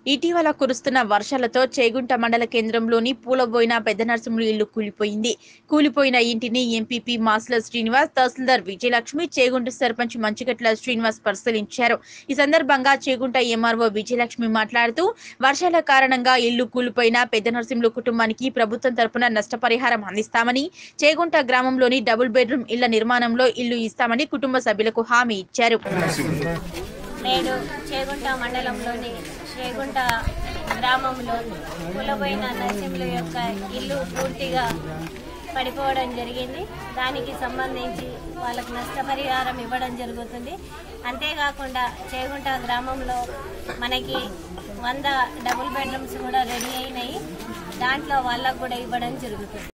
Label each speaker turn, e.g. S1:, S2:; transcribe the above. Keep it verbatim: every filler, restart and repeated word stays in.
S1: ఇటీవల కురుస్తున్న వర్షాలతో చేగుంట మండల కేంద్రంలోని పూలబోయిన పెద్ద నరసింహులు ఇల్లు కూలిపోయింది. కూలిపోయిన ఇంటిని ఎంపీపీ మాస్ల శ్రీనివాస్, తహసీల్దార్ విజయలక్ష్మి, చేగుంట సర్పంచ్ మంచిగట్ల శ్రీనివాస్ పరిశీలించారు. ఈ సందర్భంగా చేగుంట ఎంఆర్ఓ విజయలక్ష్మి మాట్లాడుతూ, వర్షాల కారణంగా ఇల్లు కూలిపోయిన పెద్ద నరసింహులు కుటుంబానికి ప్రభుత్వం తరపున నష్టపరిహారం అందిస్తామని, చేగుంట గ్రామంలోని డబుల్ బెడ్రూమ్ ఇళ్ల నిర్మాణంలో ఇల్లు ఇస్తామని కుటుంబ సభ్యులకు హామీ ఇచ్చారు.
S2: నేడు చేగుంట మండలంలోని చేగుంట గ్రామంలో కూలబోయిన నరసింహుల యొక్క ఇల్లు పూర్తిగా పడిపోవడం జరిగింది. దానికి సంబంధించి వాళ్ళకు నష్టపరిహారం ఇవ్వడం జరుగుతుంది. అంతేకాకుండా చేగుంట గ్రామంలో మనకి వంద డబుల్ బెడ్రూమ్స్ కూడా రెడీ అయినాయి. దాంట్లో వాళ్ళకు కూడా ఇవ్వడం జరుగుతుంది.